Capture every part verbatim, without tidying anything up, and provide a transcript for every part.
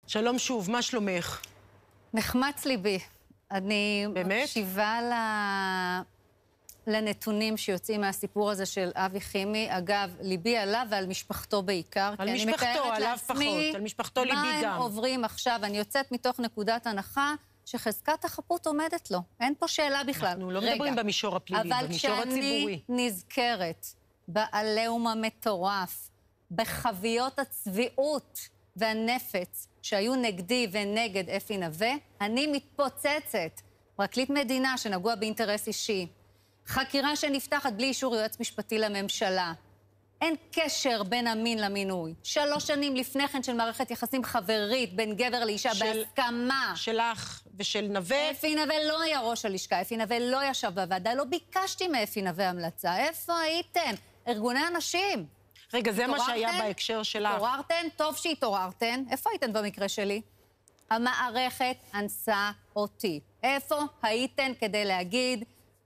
שלום שוב, מה שלומך? נחמץ ליבי. אני באמת? מקשיבה ל... לנתונים שיוצאים מהסיפור הזה של אבי חימי. אגב, ליבי עליו ועל משפחתו בעיקר. על משפחתו, עליו פחות, על משפחתו ליבי גם. מה הם עוברים עכשיו? אני יוצאת מתוך נקודת הנחה שחזקת החפות עומדת לו. אין פה שאלה בכלל. אנחנו לא מדברים במישור הפלילי, במישור הציבורי. אבל כשאני נזכרת בעליהום המטורף, בחביות הצביעות והנפץ שהיו נגדי ונגד אפי נווה, אני מתפוצצת. פרקליט מדינה שנגוע באינטרס אישי. חקירה שנפתחת בלי אישור יועץ משפטי לממשלה. אין קשר בין המין למינוי. שלוש שנים לפני כן של מערכת יחסים חברית בין גבר לאישה של, בהסכמה. שלך ושל נווה. אפי נווה לא היה ראש הלשכה, אפי נווה לא ישב בוועדה, לא ביקשתי מאפי נווה המלצה. איפה הייתם? ארגוני אנשים. רגע, זה מה שהיה בהקשר שלך. התעוררתן? טוב שהתעוררתן. איפה הייתן במקרה שלי? המערכת אנסה אותי. איפה הייתן כדי להגיד,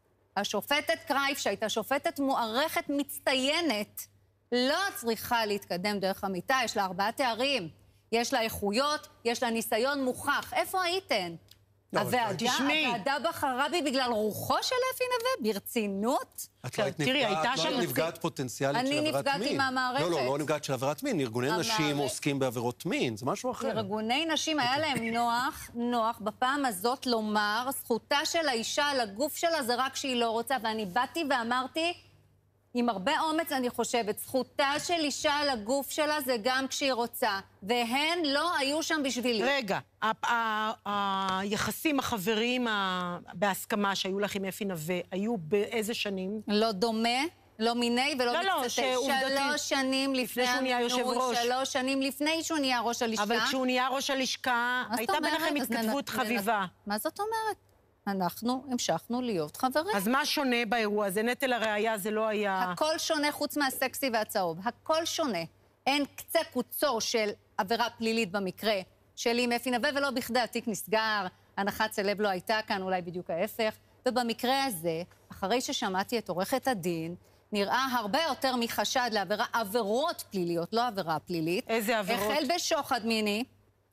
השופטת קרייף, שהייתה שופטת מוערכת מצטיינת, לא צריכה להתקדם דרך המיטה, יש לה ארבעה תארים, יש לה איכויות, יש לה ניסיון מוכח. איפה הייתן? לא, הוועדה, תשמעי. הוועדה בחרה בי בגלל רוחו של אפי נווה? ברצינות? את לא היית תראי, הייתה נפגעת, שם- לא נפגעת פוטנציאלית אני של עבירת מין. נפגעתי מהמערכת. לא, לא, לא נפגעת של עבירת מין. ארגוני נשים המערכת. עוסקים בעבירות מין, זה משהו אחר. ארגוני נשים, היה להם נוח, נוח בפעם הזאת לומר, זכותה של האישה על הגוף שלה זה רק שהיא לא רוצה, ואני באתי ואמרתי, עם הרבה אומץ אני חושבת, זכותה של אישה על הגוף שלה זה גם כשהיא רוצה, והן לא היו שם בשבילי. רגע, ה- ה- היחסים החבריים ה- בהסכמה שהיו לך עם אפי נווה, היו באיזה שנים? לא דומה, לא מיני ולא לא, לא, מקצתי. שעובדתית, שלוש שנים לפני שהוא נהיה יושב המינוי, ראש. שלוש שנים לפני שהוא נהיה ראש הלשכה. אבל כשהוא נהיה ראש הלשכה, מה זאת הייתה אומרת? ביניכם אז התכתבות ננ- חביבה. ננ- מה זאת אומרת? אנחנו המשכנו להיות חברים. אז מה שונה באירוע הזה? נטל הראייה זה לא היה... הכל שונה חוץ מהסקסי והצהוב. הכל שונה. אין קצה קוצו של עבירה פלילית במקרה שלי עם אפי נווה, ולא בכדי התיק נסגר, הנחת סלב לא הייתה כאן, אולי בדיוק ההפך. ובמקרה הזה, אחרי ששמעתי את עורכת הדין, נראה הרבה יותר מחשד לעבירה, עבירות פליליות, לא עבירה פלילית. איזה עבירות? החל בשוחד מיני,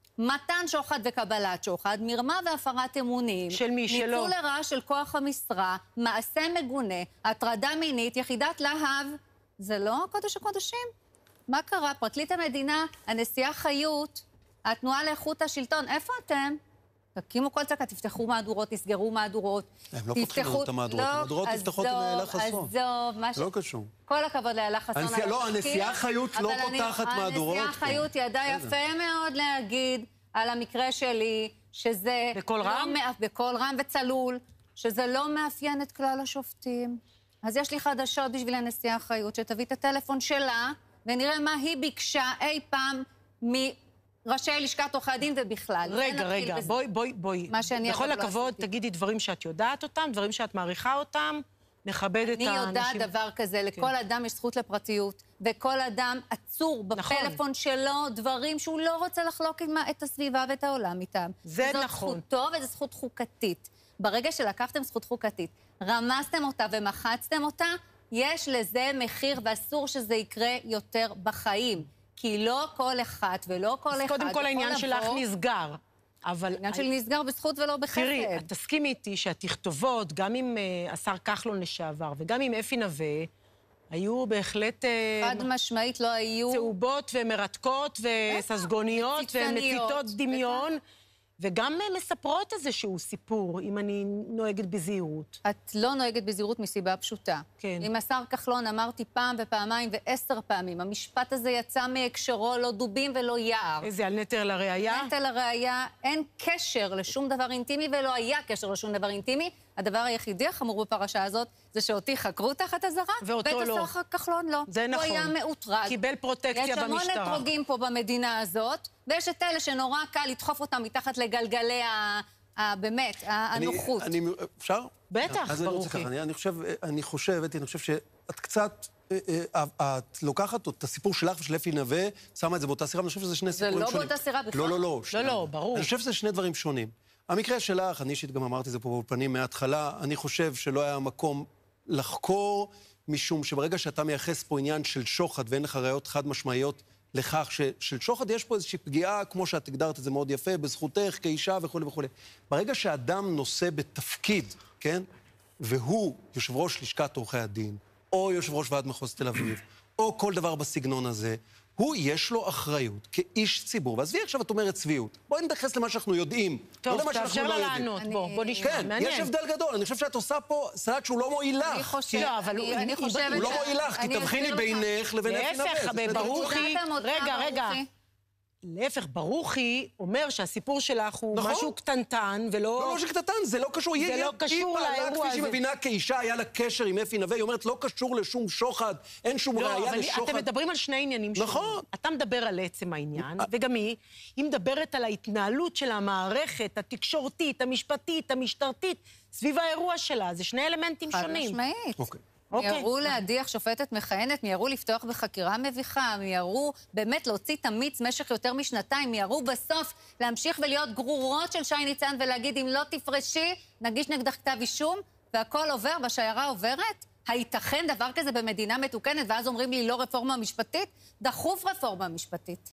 מתן שוחד וקבלת שוחד, מרמה והפרת אמונים. של מי? שלו? ניצול לרעה של כוח המשרה, מעשה מגונה, הטרדה מינית, יחידת להב. זה לא קודש הקודשים? מה קרה? פרקליט המדינה, הנשיאה חיות, התנועה לאיכות השלטון, איפה אתם? תקימו כל צעקה, תפתחו מהדורות, תסגרו מהדורות. הם לא פותחים לנו את המהדורות, המהדורות נפתחות עם איילה חסון. עזוב, מה ש... לא קשור. כל הכבוד לאיילה חסון. הנשיאה- על לא, התחקיר, הנשיאה חיות לא אבל אני- פותחת מהדורות הנשיאה פה. חיות ידעה בסדר. יפה מאוד להגיד על המקרה שלי, שזה... בקול לא רם? מאפ- בקול רם וצלול, שזה לא מאפיין את כלל השופטים. אז יש לי חדשות בשביל הנשיאה חיות, שתביא את הטלפון שלה, ונראה מה היא ביקשה אי פעם מראשי לשכת עורכי הדין ובכלל. רגע, ונתחיל רגע, בזה. בואי, בואי, בואי. מה שאני בכל אבל לא הכבוד, עשיתי. תגידי דברים שאת יודעת אותם, דברים שאת מעריכה אותם, נכבד את האנשים. אני יודעת דבר כזה, לכל אדם יש זכות לפרטיות, וכל אדם עצור בפלאפון שלו דברים שהוא לא רוצה לחלוק עם את הסביבה ואת העולם איתם. זה זאת נכון. זכותו וזו זכות חוקתית. ברגע שלקחתם זכות חוקתית, רמסתם אותה ומחצתם אותה, יש לזה מחיר ואסור שזה יקרה יותר בחיים. כי לא כל אחד ולא כל אחד... אז קודם כל העניין יכול שלך לבוא- נסגר. אבל... העניין שלי נסגר בזכות ולא בחסד. תראי, תסכימי איתי שהתכתובות, גם עם uh, השר כחלון לשעבר וגם עם אפי נווה, היו בהחלט uh, חד משמעית לא היו... צהובות ומרתקות וססגוניות ציצניות. ומציתות דמיון, וגם uh, מספרות איזשהו סיפור, אם אני נוהגת בזהירות. את לא נוהגת בזהירות מסיבה פשוטה. כן. עם השר כחלון אמרתי פעם ופעמיים ועשר פעמים, המשפט הזה יצא מהקשרו, לא דובים ולא יער. איזה, על נטל הראייה? נטל הראייה, אין קשר לשום דבר אינטימי ולא היה קשר לשום דבר אינטימי. הדבר היחידי החמור בפרשה הזאת זה שאותי חקרו תחת אזהרה, ואותו ואת לא. השר כחלון לא. זה נכון. הוא היה מאוטרד. קיבל פרוטקציה יש המון במשטרה. אתרוגים פה במדינה הזאת, ויש את אלה שנורא קל לדחוף אותם מתחת לגלגלי ה... ה- באמת, אני- הנוחות. אני- אפשר? בטח, אז אני רוצה ברוכי. ככה, אני- אני חושב, אני חושבת, אני חושב שאת קצת, אה, אה, את לוקחת את הסיפור שלך ושל אפי נווה, שמה את זה באותה סירה, ואני חושב שזה שני סיפורים לא שונים. באותה סירה בכלל? לא, לא, לא. לא, לא, ברור. אני חושב שזה שני דברים שונים. המקרה שלך, אני אישית גם אמרתי את זה פה בפנים מההתחלה, אני חושב שלא היה מקום לחקור, משום שברגע שאתה מייחס פה עניין של שוחד ואין לך ראיות חד משמעיות לכך ששל שוחד יש פה איזושהי פגיעה, כמו שאת הגדרת את זה מאוד יפה, בזכותך כאישה וכו' וכו'. ברגע שאדם נושא בתפקיד, כן? והוא יושב ראש לשכת עורכי הדין, או יושב ראש ועד מחוז תל אביב, או כל דבר בסגנון הזה, הוא יש לו אחריות כאיש ציבור. ועזבי עכשיו את אומרת צביעות. בואי נתייחס למה שאנחנו יודעים. טוב, תאפשר לה לענות. בוא, בוא נשמע. כן, מעניין. יש הבדל גדול. אני חושב שאת עושה פה סלט שהוא לא מועיל לך. אני חושבת... לא, אבל הוא- אני חושבת... הוא לא מועיל לך, כי אני תבחיני אסביר לך. בינך לבין אפי נווה. להפך, זה שני ברוכי, דברים. נקודת המוצא, רגע, רגע. ברוכי. להפך, ברוכי אומר שהסיפור שלך הוא נכון. משהו קטנטן, ולא... לא, לא שקטן, זה לא קשור. זה היא- לא היא קשור פעלה, לאירוע כפי שהיא הזה. מבינה כאישה, היה לה קשר עם אפי נווה, היא אומרת, לא קשור לשום שוחד, אין שום לא, ראייה אבל לשוחד. אתם מדברים על שני עניינים שונים. נכון. אתה מדבר על עצם העניין, וגם היא, היא מדברת על ההתנהלות של המערכת, התקשורתית, המשפטית, המשטרתית, סביב האירוע שלה. זה שני אלמנטים חד שונים. משמעית. אוקיי. אוקיי. מיהרו להדיח שופטת מכהנת, מיהרו לפתוח בחקירה מביכה, מיהרו באמת להוציא תמיץ משך יותר משנתיים, מיהרו בסוף להמשיך ולהיות גרורות של שי ניצן ולהגיד, אם לא תפרשי, נגיש נגדך כתב אישום, והכל עובר והשיירה עוברת? הייתכן דבר כזה במדינה מתוקנת? ואז אומרים לי, לא רפורמה משפטית? דחוף רפורמה משפטית.